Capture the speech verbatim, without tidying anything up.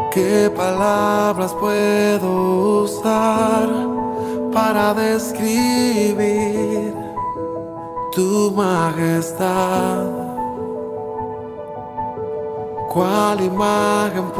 ¿Qué palabras puedo usar para describir tu majestad? ¿Cuál imagen